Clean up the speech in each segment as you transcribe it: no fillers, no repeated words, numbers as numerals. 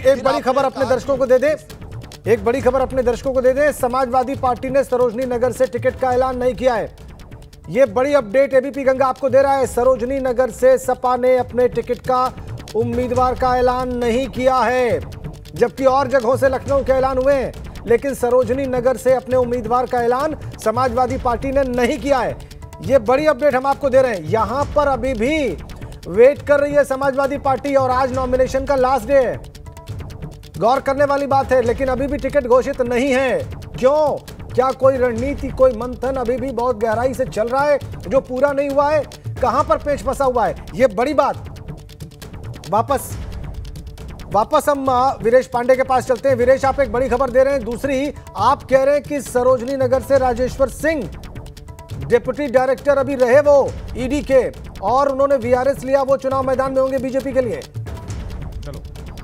एक बड़ी खबर अपने दर्शकों को दे दे, एक बड़ी खबर अपने दर्शकों को दे दे। समाजवादी पार्टी ने सरोजनी नगर से टिकट का ऐलान नहीं किया है। यह बड़ी अपडेट एबीपी गंगा आपको दे रहा है। सरोजनी नगर से सपा ने अपने टिकट का उम्मीदवार का ऐलान नहीं किया है, जबकि और जगहों से लखनऊ के ऐलान हुए हैं, लेकिन सरोजनी नगर से अपने उम्मीदवार का ऐलान समाजवादी पार्टी ने नहीं किया है। यह बड़ी अपडेट हम आपको दे रहे हैं। यहां पर अभी भी वेट कर रही है समाजवादी पार्टी और आज नॉमिनेशन का लास्ट डे है। गौर करने वाली बात है, लेकिन अभी भी टिकट घोषित नहीं है। क्यों? क्या कोई रणनीति, कोई मंथन अभी भी बहुत गहराई से चल रहा है जो पूरा नहीं हुआ है? कहां पर पेच फंसा हुआ है? यह बड़ी बात। वापस हम वीरेश पांडे के पास चलते हैं। वीरेश, आप एक बड़ी खबर दे रहे हैं। दूसरी, आप कह रहे हैं कि सरोजनी नगर से राजेश्वर सिंह डिप्टी डायरेक्टर अभी रहे वो ईडी के, और उन्होंने वीआरएस लिया, वो चुनाव मैदान में होंगे बीजेपी के लिए। चलो,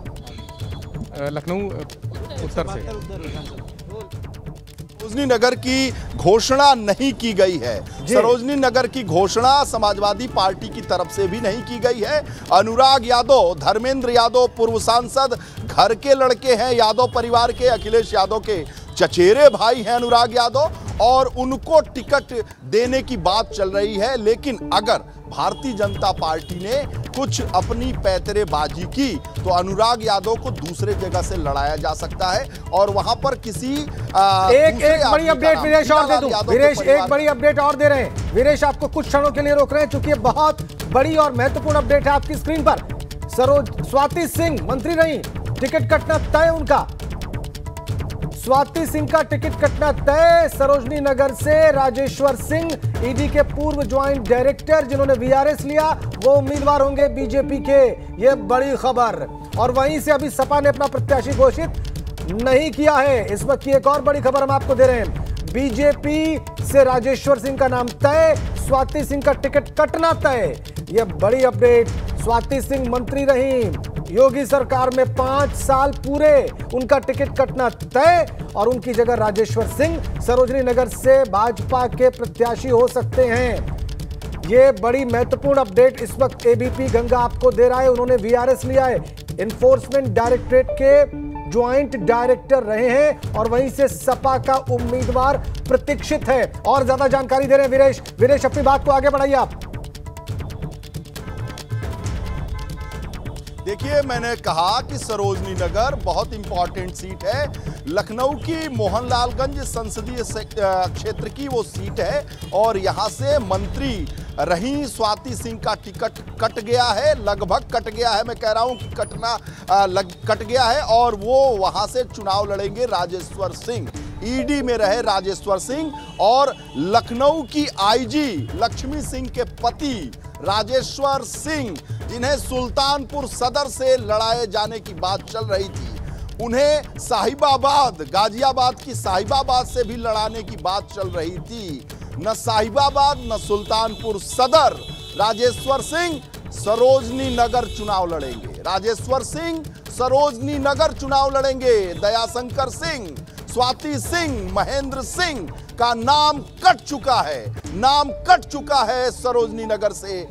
लखनऊ उत्तर से सरोजनी नगर की घोषणा नहीं की गई है। सरोजनी नगर की घोषणा समाजवादी पार्टी की तरफ से भी नहीं की गई है। अनुराग यादव, धर्मेंद्र यादव पूर्व सांसद, घर के लड़के हैं यादव परिवार के, अखिलेश यादव के चचेरे भाई हैं अनुराग यादव, और उनको टिकट देने की बात चल रही है। लेकिन अगर भारतीय जनता पार्टी ने कुछ अपनी पैतरेबाजी की तो अनुराग यादव को दूसरे जगह से लड़ाया जा सकता है और वहां पर किसी एक बड़ी अपडेट वीरेश और दे दूं। वीरेश, एक बड़ी अपडेट और दे रहे हैं। वीरेश, आपको कुछ क्षणों के लिए रोक रहे हैं क्योंकि बहुत बड़ी और महत्वपूर्ण अपडेट है आपकी स्क्रीन पर। स्वाति सिंह मंत्री रही, टिकट कटना तय उनका। स्वाति सिंह का टिकट कटना तय। सरोजनी नगर से राजेश्वर सिंह, ईडी के पूर्व ज्वाइंट डायरेक्टर जिन्होंने वीआरएस लिया, वो उम्मीदवार होंगे बीजेपी के। ये बड़ी खबर। और वहीं से अभी सपा ने अपना प्रत्याशी घोषित नहीं किया है। इस वक्त की एक और बड़ी खबर हम आपको दे रहे हैं। बीजेपी से राजेश्वर सिंह का नाम तय, स्वाति सिंह का टिकट कटना तय। यह बड़ी अपडेट। स्वाति सिंह मंत्री रही योगी सरकार में 5 साल पूरे, उनका टिकट कटना तय, और उनकी जगह राजेश्वर सिंह सरोजनी नगर से भाजपा के प्रत्याशी हो सकते हैं। यह बड़ी महत्वपूर्ण अपडेट इस वक्त एबीपी गंगा आपको दे रहा है। उन्होंने वीआरएस लिया है, इन्फोर्समेंट डायरेक्टरेट के ज्वाइंट डायरेक्टर रहे हैं, और वहीं से सपा का उम्मीदवार प्रतीक्षित है। और ज्यादा जानकारी दे रहे हैं वीरेश। वीरेश, अपनी बात को आगे बढ़ाइए आप। देखिए, मैंने कहा कि सरोजनी नगर बहुत इंपॉर्टेंट सीट है। लखनऊ की मोहनलालगंज संसदीय क्षेत्र की वो सीट है और यहां से मंत्री रही स्वाति सिंह का टिकट कट गया है, लगभग कट गया है। मैं कह रहा हूं कि कट गया है, और वो वहां से चुनाव लड़ेंगे राजेश्वर सिंह। ईडी में रहे राजेश्वर सिंह और लखनऊ की आईजी लक्ष्मी सिंह के पति राजेश्वर सिंह, जिन्हें सुल्तानपुर सदर से लड़ाए जाने की बात चल रही थी, उन्हें साहिबाबाद, गाजियाबाद की साहिबाबाद से भी लड़ाने की बात चल रही थी। न साहिबाबाद न सुल्तानपुर सदर, राजेश्वर सिंह सरोजनी नगर चुनाव लड़ेंगे। राजेश्वर सिंह सरोजनी नगर चुनाव लड़ेंगे। दयाशंकर सिंह, स्वाति सिंह, महेंद्र सिंह का नाम कट चुका है, नाम कट चुका है सरोजनी नगर से।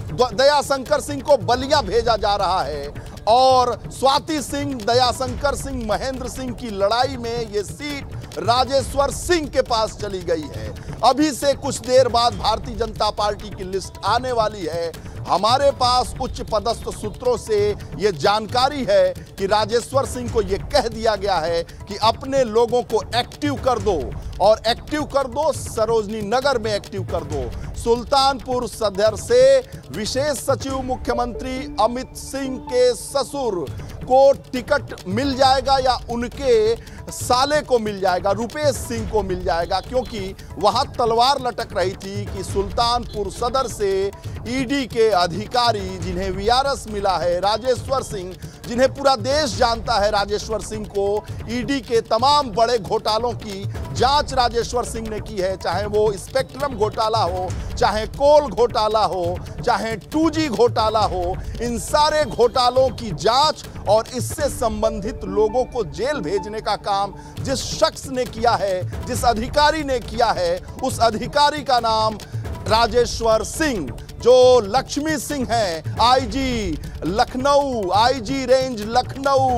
दयाशंकर सिंह को बलिया भेजा जा रहा है और स्वाति सिंह, दयाशंकर सिंह, महेंद्र सिंह की लड़ाई में यह सीट राजेश्वर सिंह के पास चली गई है। अभी से कुछ देर बाद भारतीय जनता पार्टी की लिस्ट आने वाली है। हमारे पास उच्च पदस्थ सूत्रों से यह जानकारी है कि राजेश्वर सिंह को यह कह दिया गया है कि अपने लोगों को एक्टिव कर दो, और एक्टिव कर दो, सरोजनी नगर में एक्टिव कर दो। सुल्तानपुर सदर से विशेष सचिव मुख्यमंत्री अमित सिंह के ससुर को टिकट मिल जाएगा या उनके साले को मिल जाएगा, रुपेश सिंह को मिल जाएगा, क्योंकि वहां तलवार लटक रही थी कि सुल्तानपुर सदर से ईडी के अधिकारी जिन्हें वीआरएस मिला है, राजेश्वर सिंह, जिन्हें पूरा देश जानता है राजेश्वर सिंह को, ईडी के तमाम बड़े घोटालों की जांच राजेश्वर सिंह ने की है, चाहे वो स्पेक्ट्रम घोटाला हो, चाहे कोल घोटाला हो, चाहे 2G घोटाला हो, इन सारे घोटालों की जांच और इससे संबंधित लोगों को जेल भेजने का काम जिस शख्स ने किया है, जिस अधिकारी ने किया है, उस अधिकारी का नाम राजेश्वर सिंह, जो लक्ष्मी सिंह है, IG Lucknow, IG range Lucknow,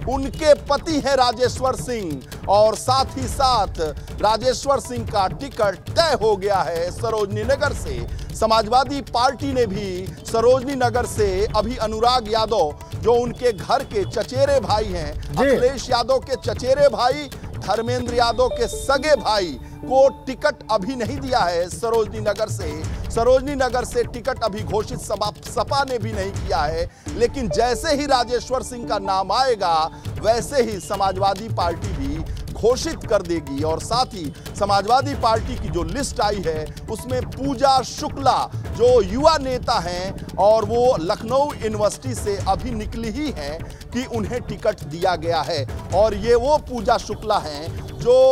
उनके पति हैं राजेश्वर सिंह और साथ ही साथ राजेश्वर सिंह का टिकट तय हो गया है सरोजनी नगर से। समाजवादी पार्टी ने भी सरोजनी नगर से अभी अनुराग यादव जो उनके घर के चचेरे भाई हैं, अखिलेश यादव के चचेरे भाई, धर्मेंद्र यादव के सगे भाई को टिकट अभी नहीं दिया है सरोजनी नगर से। सरोजनी नगर से टिकट अभी घोषित सपा ने भी नहीं किया है, लेकिन जैसे ही राजेश्वर सिंह का नाम आएगा वैसे ही समाजवादी पार्टी भी घोषित कर देगी। और साथ ही समाजवादी पार्टी की जो लिस्ट आई है उसमें पूजा शुक्ला जो युवा नेता हैं और वो लखनऊ यूनिवर्सिटी से अभी निकली ही हैं कि उन्हें टिकट दिया गया है। और ये वो पूजा शुक्ला हैं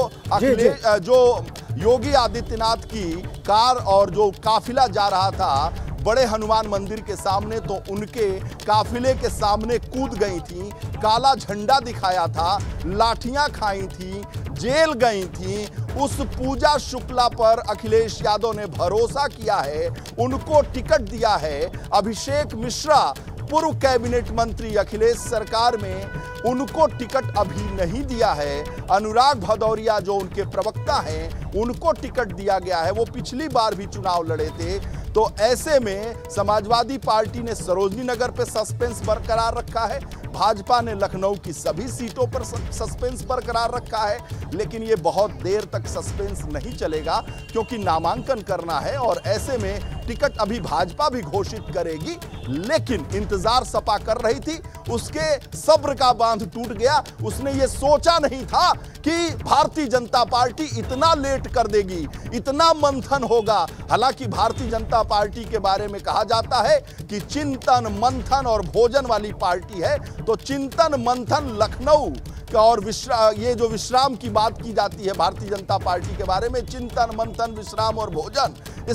जो योगी आदित्यनाथ की कार और जो काफिला जा रहा था बड़े हनुमान मंदिर के सामने तो उनके काफिले के सामने कूद गई थी, काला झंडा दिखाया था, लाठियां खाई थी, जेल गई थी। उस पूजा शुक्ला पर अखिलेश यादव ने भरोसा किया है, उनको टिकट दिया है। अभिषेक मिश्रा पूर्व कैबिनेट मंत्री अखिलेश सरकार में, उनको टिकट अभी नहीं दिया है। अनुराग भदौरिया जो उनके प्रवक्ता हैं उनको टिकट दिया गया है, वो पिछली बार भी चुनाव लड़े थे। तो ऐसे में समाजवादी पार्टी ने सरोजनी नगर पे सस्पेंस बरकरार रखा है, भाजपा ने लखनऊ की सभी सीटों पर सस्पेंस बरकरार रखा है। लेकिन ये बहुत देर तक सस्पेंस नहीं चलेगा क्योंकि नामांकन करना है और ऐसे में टिकट अभी भाजपा भी घोषित करेगी। लेकिन इंतजार सपा कर रही थी, उसके सब्र का बांध टूट गया। उसने ये सोचा नहीं था कि भारतीय जनता पार्टी इतना लेट कर देगी, इतना मंथन होगा। हालांकि भारतीय जनता पार्टी के बारे में कहा जाता है कि चिंतन मंथन और भोजन वाली पार्टी है, तो चिंतन मंथन लखनऊ और ये जो विश्राम की बात की जाती है भारतीय जनता पार्टी के बारे में, चिंतन मंथन विश्राम और भोजन,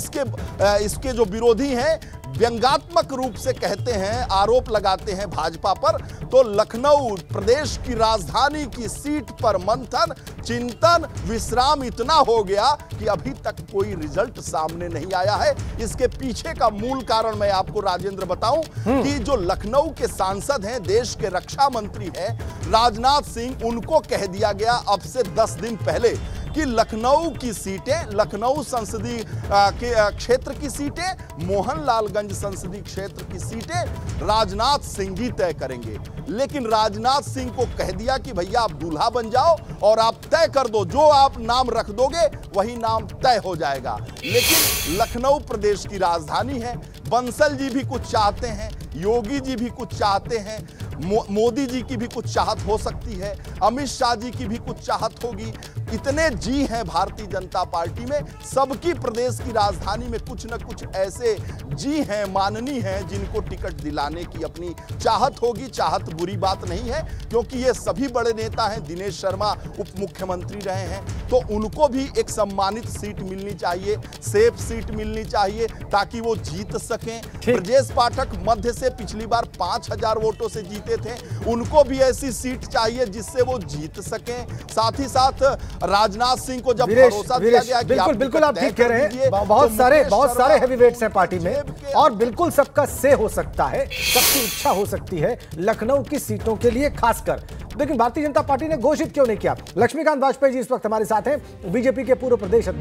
इसके जो विरोधी हैं व्यंग्यात्मक रूप से कहते हैं, आरोप लगाते हैं भाजपा पर। तो लखनऊ प्रदेश की राजधानी की सीट पर मंथन, चिंतन, विश्राम इतना हो गया कि अभी तक कोई रिजल्ट सामने नहीं आया है। इसके पीछे का मूल कारण मैं आपको राजेंद्र बताऊं कि जो लखनऊ के सांसद हैं, देश के रक्षा मंत्री हैं राजनाथ सिंह, उनको कह दिया गया अब से 10 दिन पहले कि लखनऊ की सीटें, लखनऊ संसदीय क्षेत्र की सीटें, मोहनलालगंज संसदीय क्षेत्र की सीटें राजनाथ सिंह ही तय करेंगे। लेकिन राजनाथ सिंह को कह दिया कि भैया आप दूल्हा बन जाओ और आप तय कर दो, जो आप नाम रख दोगे वही नाम तय हो जाएगा। लेकिन लखनऊ प्रदेश की राजधानी है, बंसल जी भी कुछ चाहते हैं, योगी जी भी कुछ चाहते हैं, मोदी जी की भी कुछ चाहत हो सकती है, अमित शाह जी की भी कुछ चाहत होगी। इतने जी हैं भारतीय जनता पार्टी में, सबकी प्रदेश की राजधानी में कुछ न कुछ ऐसे जी हैं, माननी हैं, जिनको टिकट दिलाने की अपनी चाहत होगी। चाहत बुरी बात नहीं है क्योंकि ये सभी बड़े नेता हैं। दिनेश शर्मा उप मुख्यमंत्री रहे हैं, तो उनको भी एक सम्मानित सीट मिलनी चाहिए, सेफ सीट मिलनी चाहिए ताकि वो जीत सकें। ब्रजेश पाठक मध्य से पिछली बार 5000 वोटों से जीते थे, उनको भी ऐसी सीट चाहिए जिससे वो जीत सकें। साथ ही साथ राजनाथ सिंह को जब भरोसा दिया गया कि बिल्कुल आप ठीक कह रहे हैं, बहुत सारे हैवीवेट्स हैं पार्टी में और बिल्कुल सबका से हो सकता है, सबकी इच्छा हो सकती है लखनऊ की सीटों के लिए खासकर। लेकिन भारतीय जनता पार्टी ने घोषित क्यों नहीं किया? लक्ष्मीकांत वाजपेयी जी इस वक्त हमारे साथ हैं, बीजेपी के पूर्व प्रदेश